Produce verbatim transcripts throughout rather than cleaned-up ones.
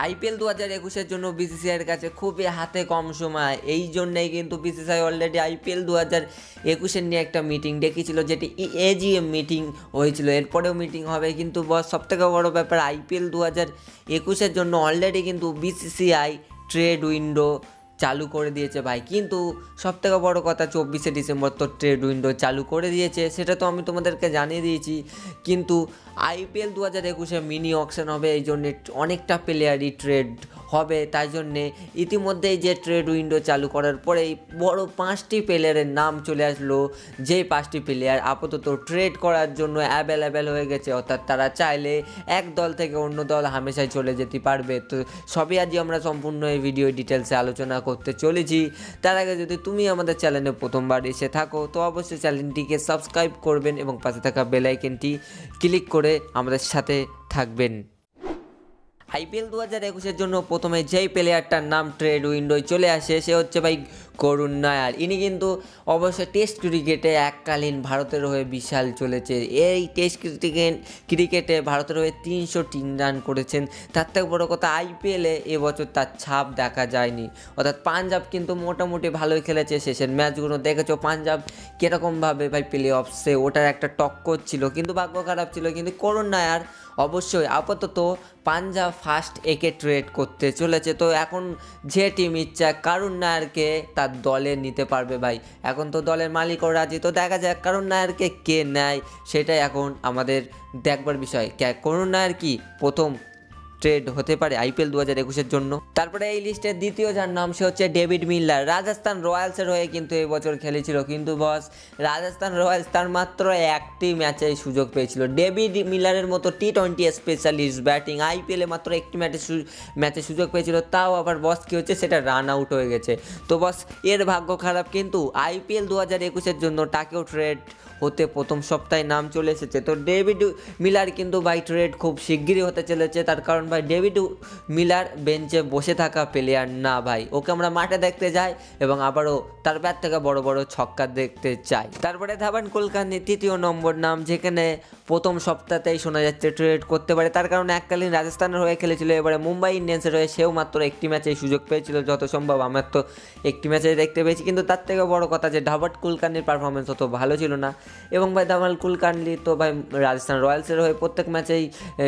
IPL দু হাজার একুশের জন্য বিসিসিআইয়ের কাছে খুবই হাতে কম সময়, এই জন্যেই কিন্তু বিসিসিআই অলরেডি আইপিএল দু হাজার একুশের নিয়ে একটা মিটিং ডেকেছিল, যেটি এজিএম মিটিং হয়েছিল। এরপরেও মিটিং হবে, কিন্তু বস সবথেকে বড় ব্যাপার আইপিএল দু হাজার একুশের জন্য অলরেডি কিন্তু বিসিসিআই ট্রেড উইন্ডো চালু করে দিয়েছে ভাই। কিন্তু সবথেকে বড় কথা, চব্বিশে ডিসেম্বর তো ট্রেড উইন্ডো চালু করে দিয়েছে, সেটা তো আমি তোমাদেরকে জানিয়ে দিয়েছি। কিন্তু আইপিএল দু হাজার একুশে মিনি অকশন হবে, এই জন্যে অনেকটা প্লেয়ারই ট্রেড হবে। তাই জন্যে ইতিমধ্যেই যে ট্রেড উইন্ডো চালু করার পরেই বড় পাঁচটি প্লেয়ারের নাম চলে আসলো, যেই পাঁচটি প্লেয়ার আপাতত ট্রেড করার জন্য অ্যাভেলেবেল হয়ে গেছে। অর্থাৎ তারা চাইলে এক দল থেকে অন্য দল হামেশাই চলে যেতে পারবে। তো সবই আজই আমরা সম্পূর্ণ এই ভিডিও ডিটেলসে আলোচনা করতে চলেছি। তার আগে যদি তুমি আমাদের চ্যানেলে প্রথমবার এসে থাকো তো অবশ্যই চ্যানেলটিকে সাবস্ক্রাইব করবেন এবং পাশে থাকা বেল আইকনটি ক্লিক করে আমাদের সাথে থাকবেন। আইপিএল দু হাজার একুশের জন্য প্রথমে যেই প্লেয়ারটার নাম ট্রেড উইন্ডোয় চলে আসে সে হচ্ছে ভাই করুণ নায়ার। ইনি কিন্তু অবশ্যই টেস্ট ক্রিকেটে এককালীন ভারতের হয়ে বিশাল চলেছে। এই টেস্ট ক্রিকেট ক্রিকেটে ভারতের হয়ে তিনশো তিন রান করেছেন। তার থেকে বড়ো কথা, আইপিএলে এবছর তার ছাপ দেখা যায়নি। অর্থাৎ পাঞ্জাব কিন্তু মোটামুটি ভালোই খেলেছে, শেষের ম্যাচগুলো দেখেছো পাঞ্জাব কীরকমভাবে ভাই প্লে অফসে ওটার একটা টক্কর ছিল, কিন্তু ভাগ্য খারাপ ছিল। কিন্তু করুণ নায়ার অবশ্যই আপাতত পাঞ্জাব ফার্স্ট একে ট্রেড করতে চলেছে। তো এখন যে টিম ইচ্ছা করুণ নায়ারকে তার দলে নিতে পারবে ভাই। এখন তো দলের মালিকও রাজি, তো দেখা যাক করুণ নায়ারকে কে নেয়, সেটাই এখন আমাদের দেখবার বিষয়। করুণ নায়ার কি প্রথম ট্রেড হতে পারে আইপিএল দু হাজার একুশের জন্য? তারপরে এই লিস্টের দ্বিতীয় যার নাম সে হচ্ছে ডেভিড মিলার। রাজস্থান রয়্যালসের হয়ে কিন্তু এবছর খেলেছিল, কিন্তু বস রাজস্থান রয়্যালস তার মাত্র একটি ম্যাচে সুযোগ পেয়েছিল। ডেভিড মিলারের মতো টি টোয়েন্টি স্পেশালিস্ট ব্যাটিং আইপিএলে মাত্র একটি ম্যাচে ম্যাচে সুযোগ পেয়েছিল, তাও আবার বস কী হচ্ছে সেটা রান আউট হয়ে গেছে। তো বস এর ভাগ্য খারাপ। কিন্তু আইপিএল দু হাজার একুশের জন্য তাকেও ট্রেড হতে প্রথম সপ্তাহে নাম চলে এসেছে। তো ডেভিড মিলার কিন্তু বাই ট্রেড খুব শিগগিরই হতে চলেছে। তার কারণ ভাই ডেভিড মিলার বেঞ্চে বসে থাকা প্লেয়ার না ভাই, ওকে আমরা মাঠে দেখতে যাই এবং আবারও তার ব্যাট থেকে বড় বড় ছক্কা দেখতে চাই। তারপরে ধাবান কুলকার্নি তৃতীয় নম্বর নাম, যেখানে প্রথম সপ্তাহতেই শোনা যাচ্ছে ট্রেড করতে পারে। তার কারণে এককালীন রাজস্থানের হয়ে খেলেছিল, এবারে মুম্বাই ইন্ডিয়ান্সের হয়ে সেও মাত্র একটি ম্যাচেই সুযোগ পেয়েছিল। যত সম্ভব আমার তো একটি ম্যাচে দেখতে পেয়েছি, কিন্তু তার থেকে বড় কথা যে ধাবান কুলকার্নির পারফরমেন্স অত ভালো ছিল না। এবং ভাই ধাবান কুলকার্নি তো ভাই রাজস্থান রয়্যালসের হয়ে প্রত্যেক ম্যাচেই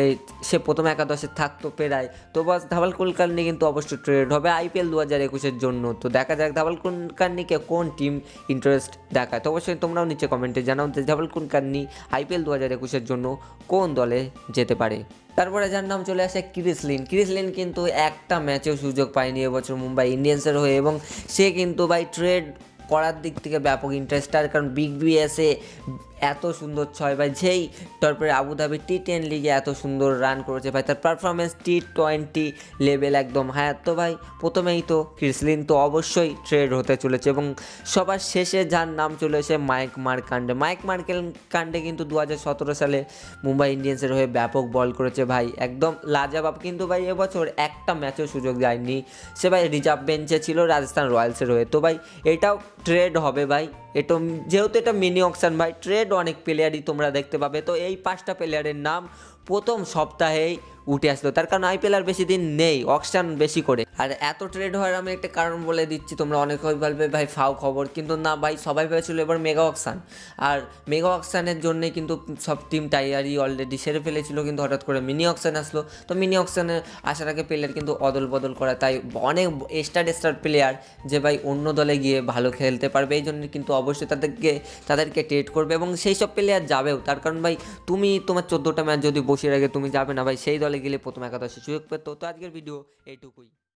সে প্রথম একাদশে থাকতো প্রায়। তো বাস ধাবাল কুলকার্নি কিন্তু অবশ্যই ট্রেড হবে আইপিএল দু হাজার একুশের জন্য। তো দেখা যাক ধাবাল কুলকার্নিকে কোন টিম ইন্টারেস্ট দেখায়। তো অবশ্যই তোমরাও নিচে কমেন্টে জানাও যে ধাবাল কুলকার্নি আইপিএল দু হাজার একুশের জন্য কোন দলে যেতে পারে। তারপরে যার নাম চলে আসে ক্রিস লিন। ক্রিস লিন কিন্তু একটা ম্যাচেও সুযোগ পায়নি এবছর মুম্বাই ইন্ডিয়ান্সের হয়ে, এবং সে কিন্তু ভাই ট্রেড করার দিক থেকে ব্যাপক ইন্টারেস্ট। তার কারণ বিগ বিএসে এত সুন্দর ছয় ভাই, যেই তারপরে আবুধাবি টি টেন লিগে এত সুন্দর রান করেছে ভাই, তার পারফরমেন্স টি টোয়েন্টি লেভেল একদম হাই। তো ভাই প্রথমেই তো ক্রিস লিন তো অবশ্যই ট্রেড হতে চলেছে। এবং সবার শেষে যার নাম চলে এসে মাইক মার্কান্ডে। মাইক মার্কেল কান্ডে কিন্তু দু হাজার সতেরো সালে মুম্বাই ইন্ডিয়ান্সের হয়ে ব্যাপক বল করেছে ভাই, একদম লাজবাব। কিন্তু ভাই এবছর একটা ম্যাচেও সুযোগ দেয়নি, সে ভাই রিজার্ভ বেঞ্চে ছিল রাজস্থান রয়্যালসের হয়ে। তো ভাই এটাও ট্রেড হবে ভাই, এটা যেহেতু এটা মিনি অকশন ভাই, ট্রেড অনেক প্লেয়ারই তোমরা দেখতে পাবে। তো এই পাঁচটা প্লেয়ারের নাম প্রথম সপ্তাহেই উঠে আসলো, তার কারণ আইপিএল আর বেশি দিন নেই, অকশন বেশি করে। আর এত ট্রেড হওয়ার আমি একটা কারণ বলে দিচ্ছি, তোমরা অনেক বলবে ভাই ফাও খবর, কিন্তু না ভাই সবাই ভেবেছিল এবার মেগা অকশন, আর মেগা অকশনের জন্যে কিন্তু সব টিম টাইয়ারই অলরেডি সেরে ফেলেছিল, কিন্তু হঠাৎ করে মিনি অকশন আসলো। তো মিনি অকশনে আসার আগে প্লেয়ার কিন্তু অদল বদল করা, তাই অনেক স্টার স্টার প্লেয়ার যে ভাই অন্য দলে গিয়ে ভালো খেলতে পারবে, এই জন্য কিন্তু অবশ্যই তাদেরকে তাদেরকে ট্রেড করবে এবং সেই সব প্লেয়ার যাবেও। তার কারণ ভাই তুমি তোমার চোদ্দোটা ম্যাচ যদি বসিয়ে রাখে তুমি যাবে না ভাই, সেই দলে গেলে প্রথম একাদশে সুযোগ পেত। তো আজকের ভিডিও এইটুকুই।